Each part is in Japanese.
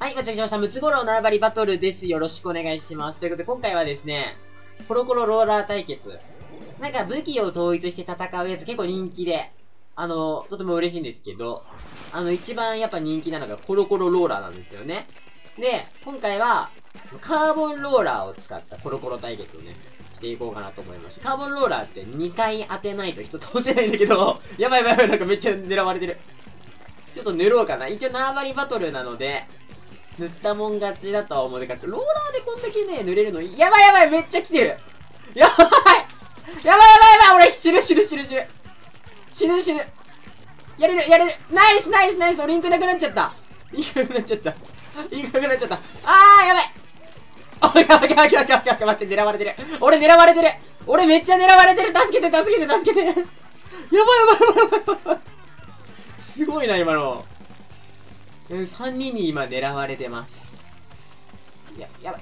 はい、間違えました。ムツゴロウ縄張りバトルです。よろしくお願いします。ということで、今回はですね、コロコロローラー対決。なんか武器を統一して戦うやつ結構人気で、とても嬉しいんですけど、一番やっぱ人気なのがコロコロローラーなんですよね。で、今回は、カーボンローラーを使ったコロコロ対決をね、していこうかなと思いました。カーボンローラーって2回当てないと人倒せないんだけど、やばいやばいやばい、なんかめっちゃ狙われてる。ちょっと塗ろうかな。一応縄張りバトルなので、塗ったもん勝ちだとは思うけど、ローラーでこんだけね、塗れるの、やばいやばい、めっちゃ来てる。やばいやばいやばい、俺死ぬ。死ぬ。やれる。ナイス。俺インクなくなっちゃった。あー、やばい。おい、やばい、待って、狙われてる。俺めっちゃ狙われてる。助けて。やばい。すごいな、今の。3人に今狙われてます。やばい。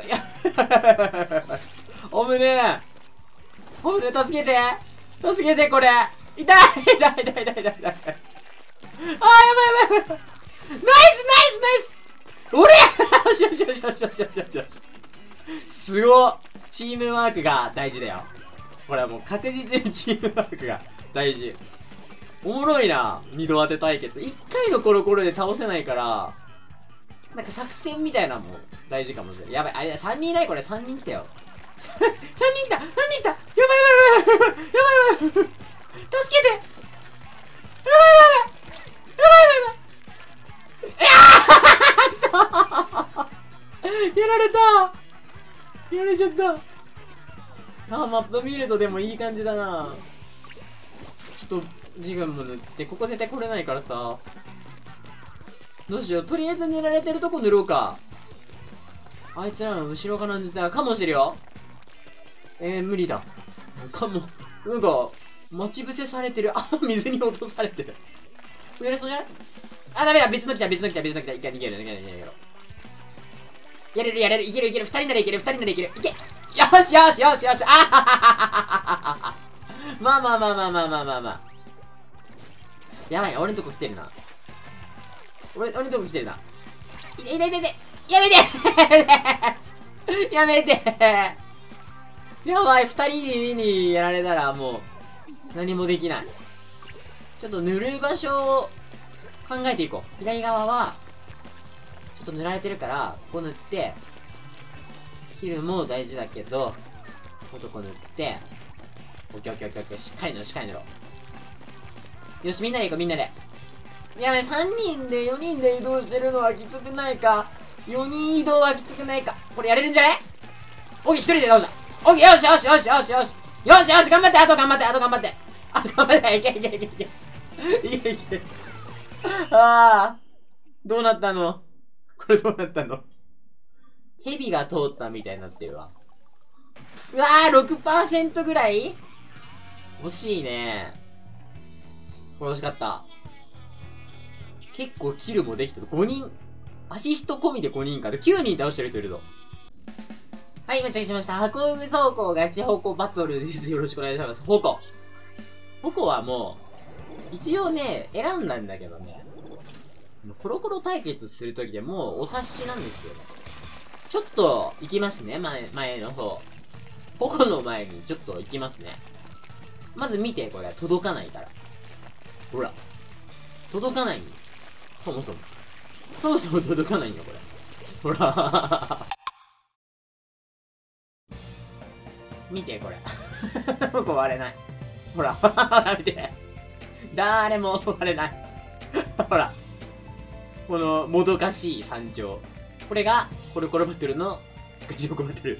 おむね助けて、これ。痛い。あー、やばい。ナイス俺よし。すごっ。チームワークが大事だよ。これはもう確実にチームワークが大事。おもろいな。二度当て対決。1回のコロコロで倒せないから、なんか作戦みたいなのも大事かもしれない。やばい。3人いない。これ3人来たよ。3人来た。やばい。助けて。やられちゃった。マップ見るとでもいい感じだな。ちょっと自分も塗って、ここ絶対来れないからさ。どうしよう。とりあえず塗られてるとこ塗ろうか。あいつらの後ろから塗ったらかもしれよ。無理だ。なんか、待ち伏せされてる。水に落とされてる。やれそうじゃない？ダメだ。別の来た。一回逃げる。やれる。いける。二人ならいける。いけ。よし。まあ。やばい、俺んとこ来てるな。俺んとこ来てるな。いて。やめて。やばい、二人にやられたらもう、何もできない。ちょっと塗る場所を考えていこう。左側は、ちょっと塗られてるから、ここ塗って、切るも大事だけど、ここ塗って、オッケー。しっかり塗ろう。よし、みんなで行こう。やばい、3人で4人で移動してるのはきつくないか。4人移動はきつくないか。これやれるんじゃない？オッケー、1人で倒した。オッケー、よし。頑張って、あと頑張って。いけ。どうなったの？蛇が通ったみたいになってるわ。うわー、6% ぐらい？惜しいね。これ惜しかった。結構キルもできた。5人。アシスト込みで5人か。9人倒してる人いるぞ。はい、今チェックしました。箱上走行ガチホコバトルです。よろしくお願いします。ホコはもう、一応ね、選んだんだけどね。コロコロ対決するときでもうお察しなんですよ。ちょっと、行きますね。前の方。ホコの前にちょっと行きますね。まず見て、これ。届かないから。ほら。届かないんよ。そもそも届かないんよ、これ。ほら。見て、これ。ここ割れない。ほら。見て。誰も割れない。ほら。この、もどかしい山頂。これが、コロコロバトルの、ガチホコバトル。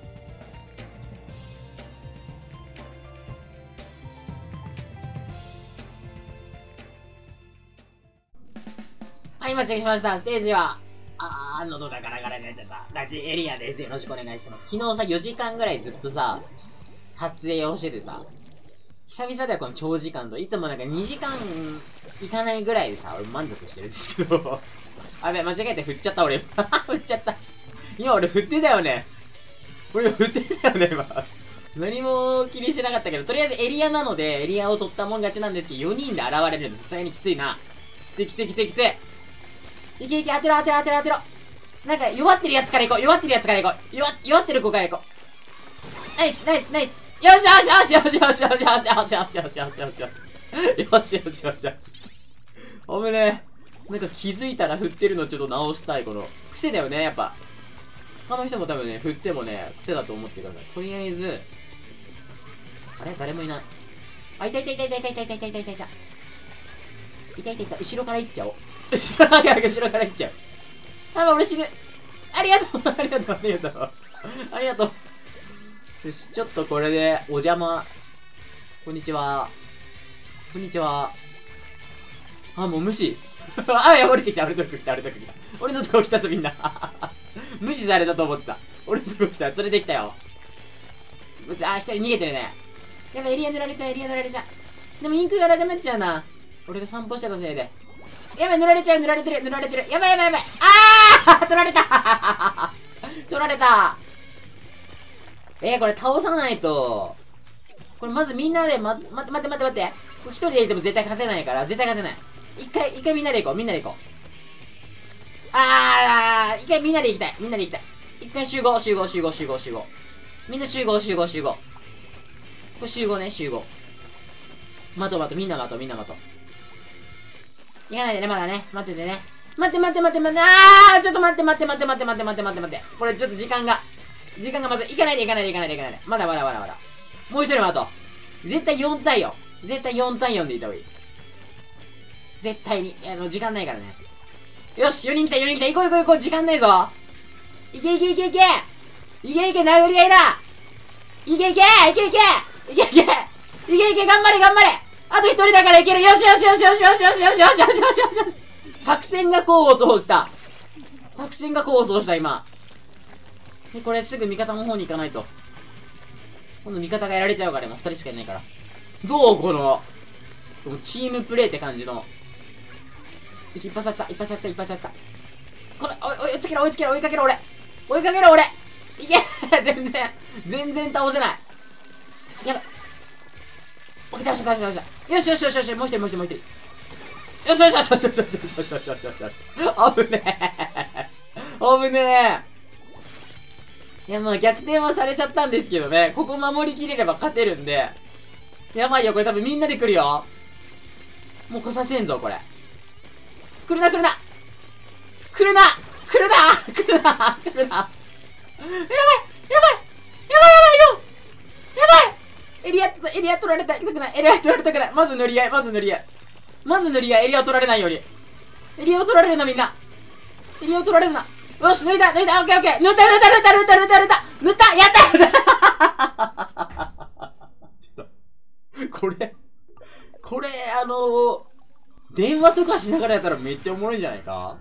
はい、今チェックしました。ステージは、喉がガラガラになっちゃった。ガチエリアです。よろしくお願いします。昨日さ、4時間ぐらいずっとさ、撮影をしててさ、久々だよ、この長時間と。いつもなんか2時間いかないぐらいでさ、俺満足してるんですけど。あべ、間違えて振っちゃった、俺。振っちゃった。今俺振ってたよね。今。何も気にしてなかったけど、とりあえずエリアなので、エリアを取ったもん勝ちなんですけど、4人で現れるんです。さすがにきついな。きつい。 いけいけ、当てろ当てろ当てろ当てろ。なんか、弱ってるやつから行こう。弱ってるやつから行こう。弱ってる子から行こう。ナイスナイスナイス。よしよしよしよしよしよしよしよしよしよしよしよしよしよしよしよしよしよし。おめね。なんか気づいたら振ってるのちょっと直したい。この、癖だよね、やっぱ。他の人も多分ね、振ってもね、癖だと思ってください。とりあえず、あれ誰もいない。あ、いたいたいたいたいたいたいたいたいたいたいた。いたいたいた。後ろから行っちゃおう。後ろから行っちゃう。あ、俺死ぬ。ありがとうありがとうありがとう。ありがとう。よし、ちょっとこれで、お邪魔。こんにちは。こんにちは。あ、もう無視。あ、いや、降りてきた、俺のとこ来た、俺のとこ来た。俺のとこ来たぞ、みんな。無視されたと思ってた。俺のとこ来た、連れてきたよ。あ、一人逃げてるね。やばい、エリア塗られちゃう、エリア塗られちゃう。でもインクがなくなっちゃうな。俺が散歩してたせいで。やばい、塗られちゃう、塗られてる、塗られてる。やばいやばいやばい。あー取られた取られた。これ倒さないと。これまずみんなで、待って。一人でいても絶対勝てないから、絶対勝てない。一回みんなで行こう、みんなで行こう。一回みんなで行きたい、みんなで行きたい。一回集合。みんな集合。これ集合ね、集合。待とう、みんな待とう。行かないでね、まだね。待っててね。待って。ちょっと待って。これちょっと時間がまずい。行かないで。まだ。もう一人待とう。絶対4対4。絶対4対4でいた方がいい。絶対に。時間ないからね。よし、4人来た。行こう。時間ないぞ。いけ。殴り合いだ。いけ。頑張れ。あと1人だからいける。よし。作戦が功を奏した、今。で、これすぐ味方の方に行かないと。今度味方がやられちゃうから、もう2人しかいないから。どうこのチームプレイって感じの。よし、一発させた。これ、追いかけろ、俺。いけ全然倒せない。やばい。オッケー、倒した。よし、もう一人。よし。危ねえ。いや、まあ逆転はされちゃったんですけどね。ここ守りきれれば勝てるんで。やばいよ、これ多分みんなで来るよ。もう来させんぞ、これ。来るな。やばいエリア取られたくない。まず塗り合い。エリアを取られないように。エリアを取られるな、みんな。よし、抜いた。オッケー。塗ったやったちょっと。これ、電話とかしながらやったらめっちゃおもろいんじゃないか。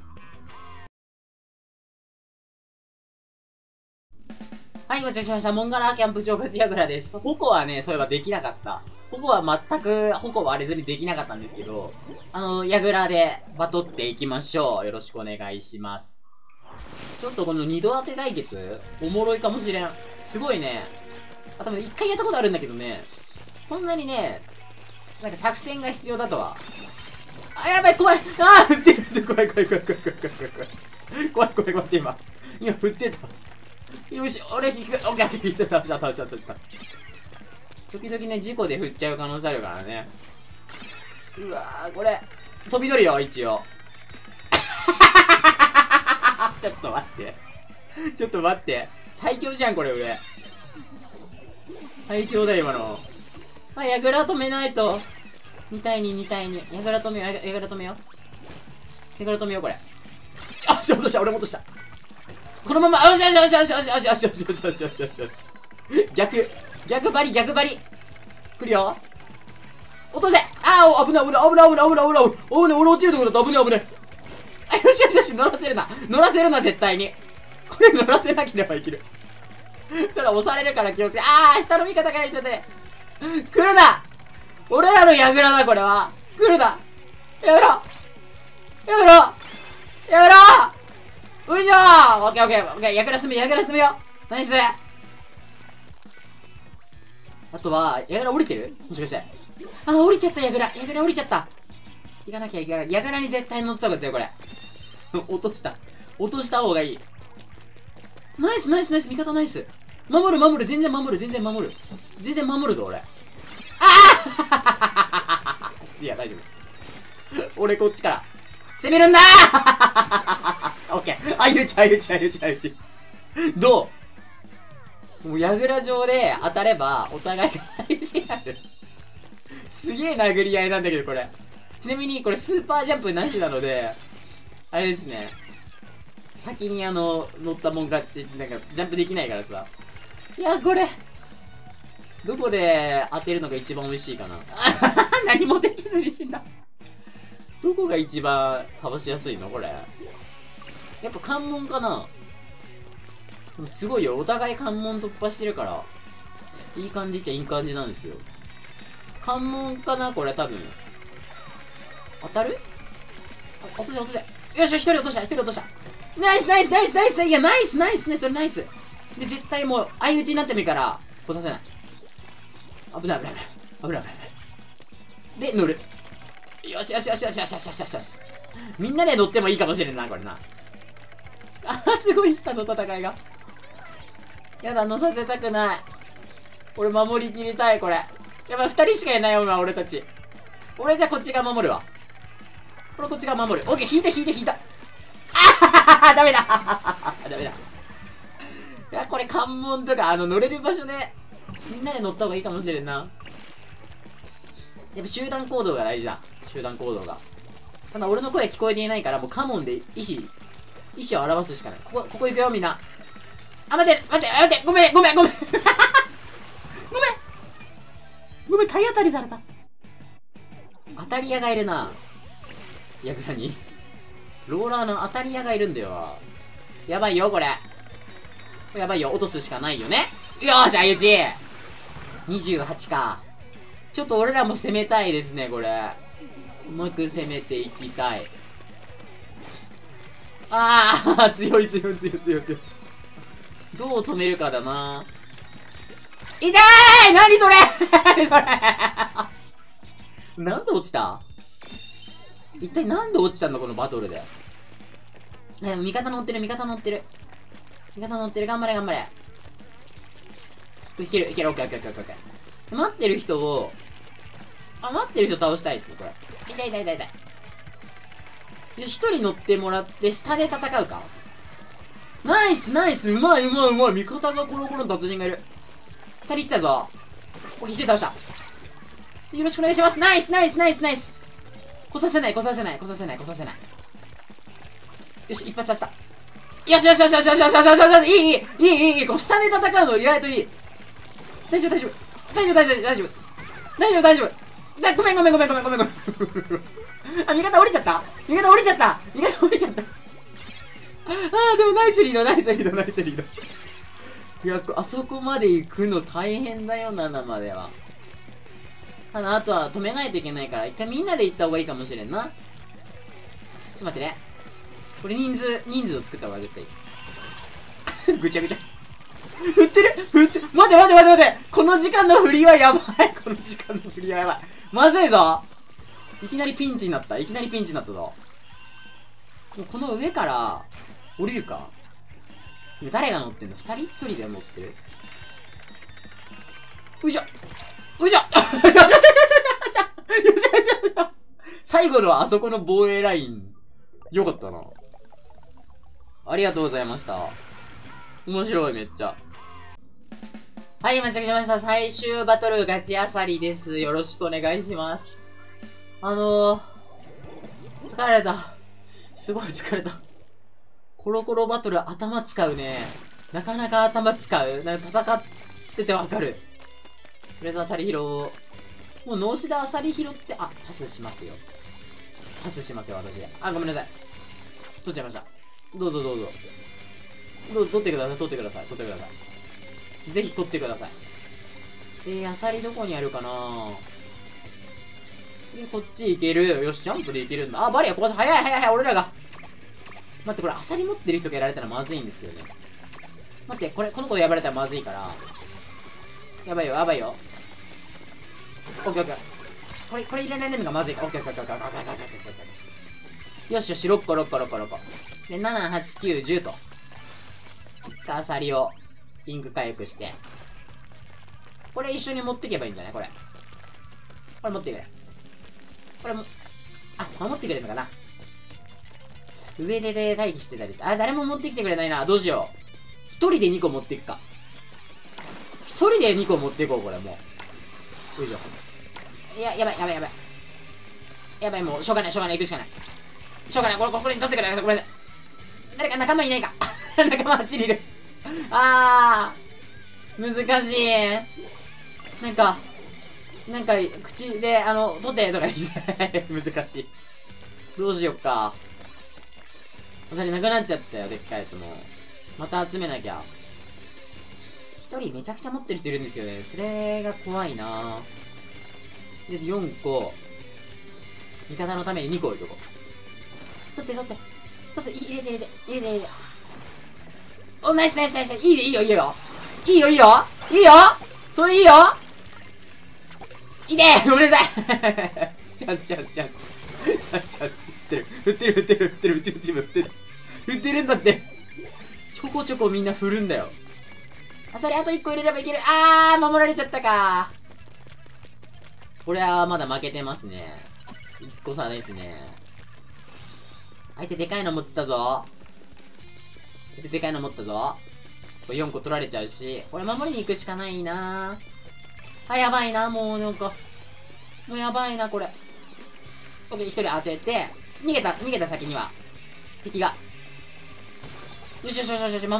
はい、お待ちしました。モンガラキャンプ場勝ちやぐらです。矛はね、そういえばできなかった。矛は全く、矛割れずにできなかったんですけど、ヤグラでバトっていきましょう。よろしくお願いします。ちょっとこの二度当て対決、おもろいかもしれん。すごいね。多分一回やったことあるんだけどね、こんなにね、なんか作戦が必要だとは。やばい、怖い。振ってる。怖いって今振ってた。よし、俺引く。オッケー、倒した。時々ね、事故で振っちゃう可能性あるからね。うわー、これ、飛び乗るよ、一応。ちょっと待って。最強じゃん、これ、俺。最強だよ、今の。ヤグラ止めないと。2対2。ヤグラ止めよう、これ。落とした、俺も落とした。このまま、よし。逆張り。来るよ。落とせ。危ない。俺落ちるとこだった。危ない。よし。乗らせるな、絶対に。これ乗らせなければいける。ただ押されるから気をつけ。下の味方からいっちゃって。来るな。俺らのヤグラだ、これは。来るな。やめろ。無理じゃー。オッケー。ヤグラ進めよ。ナイス。あとは、ヤグラ降りてる？もしかして。降りちゃった、ヤグラ降りちゃった。行かなきゃいけない。ヤグラに絶対乗ってたことだよ、これ。 落とした。落とした方がいい。ナイスナイスナイス、味方ナイス。守る守る、全然守る、全然守る。全然守るぞ、俺。ああいや、大丈夫。俺こっちから。攻めるんだーオッケー。相打ち、相打ち、相打ち、相打ち。どうもう、矢倉状で当たれば、お互いが相打ちになる。すげえ殴り合いなんだけど、これ。ちなみに、これスーパージャンプなしなので、あれですね。先に乗ったもん勝ち、なんか、ジャンプできないからさ。いや、これ、どこで当てるのが一番美味しいかな。何もできずに死んだ。どこが一番倒しやすいのこれ。やっぱ関門かな。でもすごいよ。お互い関門突破してるから、いい感じっちゃいい感じなんですよ。関門かなこれ多分。当たる？落とせ落とせ。よっしゃ、一人落とした、一人落とした。ナイスナイスナイスナイス。いや、ナイスナイスね、それナイス。で、絶対もう、相打ちになってもいいから、来させない。危ない危ない危ない。危ない危ない。で、乗る。よしよしよしよしよしよしよしよしよし。みんなで乗ってもいいかもしれんな、これな。あ、すごい下の戦いが。やだ、乗させたくない。俺守りきりたい、これ。やばい、二人しかいないよ、今、俺たち。俺じゃあこっちが守るわ。これこっちが守る。オッケー、引いて引いて引いた。あははダメだダメだ。いや、これ関門とか、乗れる場所で、みんなで乗った方がいいかもしれんな。やっぱ集団行動が大事だ。集団行動が。ただ俺の声聞こえていないから、もうカモンで意思を表すしかない。ここ行くよ、みんな。あ、待って待って待って、ごめんごめんごめんごめんごめん、体当たりされた。当たり屋がいるな。やぐらにローラーの当たり屋がいるんだよ。やばいよ、これ。やばいよ、落とすしかないよね。よーし、相打ち28か。ちょっと俺らも攻めたいですね、これ。うまく攻めていきたい。あー、強い強い強い強い強い。どう止めるかだな。痛い何それ何それなんで落ちた？一体なんで落ちたんだ、このバトルで。でも味方乗ってる、味方乗ってる。味方乗ってる、頑張れ頑張れ。いける、いける、オッケーオッケーオッケーオッケー。待ってる人を、待ってる人倒したいですね、これ。痛い痛い痛い痛い。よし、一人乗ってもらって、下で戦うか。ナイスナイス、うまいうまいうまい。味方がコロコロの達人がいる。二人来たぞ。オッケー、一人倒した。よろしくお願いします。ナイスナイスナイスナイス。来させない来させない来させない来させない。よし、一発させた。よしよしよしよしよしよしよしよしよし。いいいいいいいいい。この下で戦うの意外といい。大丈夫大丈夫大丈夫大丈夫大丈夫大丈夫大丈夫。ごめんごめんごめんごめんごめんごめん。あ、味方降りちゃった、味方降りちゃった、味方降りちゃった。でもナイスリードナイスリードナイスリード。いや、あそこまで行くの大変だよ、7までは。ただ、あとは止めないといけないから、一回みんなで行った方がいいかもしれんな。ちょっと待ってね。これ人数を作った方が絶対いい。ぐちゃぐちゃ。振ってる振ってる。待て待て待て待て。この時間の振りはやばい。この時間の振りはやばい。まずいぞ。いきなりピンチになった。いきなりピンチになったぞ。もうこの上から、降りるか。誰が乗ってんの？ 2人？ 1人で乗ってる。よいしょよいしょ最後のあそこの防衛ライン、よかったな。ありがとうございました。面白い、めっちゃ。はい、到着しました。最終バトルガチあさりです。よろしくお願いします。疲れた。すごい疲れた。コロコロバトル頭使うね。なかなか頭使う。なんか戦っててわかる。とりあえずアサリ拾おう。もう脳死でアサリ拾って、パスしますよ。パスしますよ、私。ごめんなさい。取っちゃいました。どうぞどうぞ。取ってください、取ってください、取ってください。ぜひ取ってください。アサリどこにあるかな。で、こっち行ける。よし、ジャンプで行けるんだ。バリア壊す。早い早い早い、俺らが。待って、これアサリ持ってる人がやられたらまずいんですよね。待って、この子やられたらまずいから。やばいよ、やばいよ。オッケーオッケー。これ入れられるのがまずいか。オッケーオッケーオッケーオッケーオッケーオッケーオッケー。 よしよし、6個、6個、6個、6個。で、7、8、9、10と。アサリを、インク回復して。これ一緒に持っていけばいいんじゃないこれ。これ持ってくれ。これも、あ、守ってくれるのかな。上で待機してたり。あ、誰も持ってきてくれないな。どうしよう。一人で2個持っていくか。一人で2個持っていこう、これもう。よいしょ。いや、やばい、やばい、やばい。やばい、もう、しょうがない、しょうがない、行くしかない。しょうがない、これに取ってくれ、ごめんなさい。誰か仲間いないか。仲間あっちにいる。難しい。なんか、口で、取ってとか言って。難しい。どうしよっか。アサリなくなっちゃったよ、でっかいやつも。また集めなきゃ。一人めちゃくちゃ持ってる人いるんですよね。それが怖いなぁ。で、4個。味方のために2個置いとこう。取って、入れて。お、ナイス。いいよ。それいいよいでごめんなさいチャンス。振ってる。うちのチーム振ってるんだって。ちょこちょこみんな振るんだよ。あ、それあと1個入れればいける。守られちゃったか。これはまだ負けてますね。1個差ですね。相手でかいの持ったぞ。これ4個取られちゃうし、これ守りに行くしかないなぁ。やばいな、もうなんか。もうやばいな、これ。オッケー、1人当てて、逃げた先には、敵が。よし、守れ。オッケー、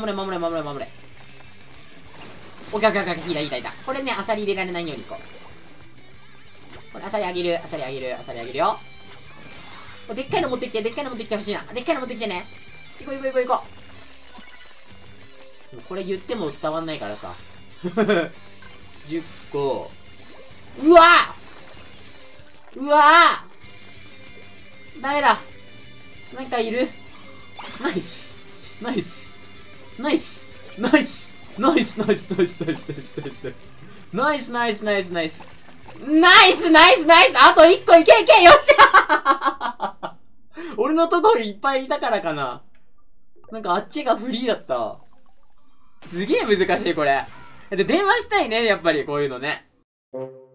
いた。これね、アサリ入れられないように行こう。これ、アサリあげるよ。でっかいの持ってきてほしいな。でっかいの持ってきてね。行こう。これ言っても伝わんないからさ。10個。うわダメだ。なんかいる。ナイス。あと1個いけよっしゃ俺のところいっぱいいたからかな。なんかあっちがフリーだった。すげえ難しいこれ。で、電話したいね、やっぱりこういうのね。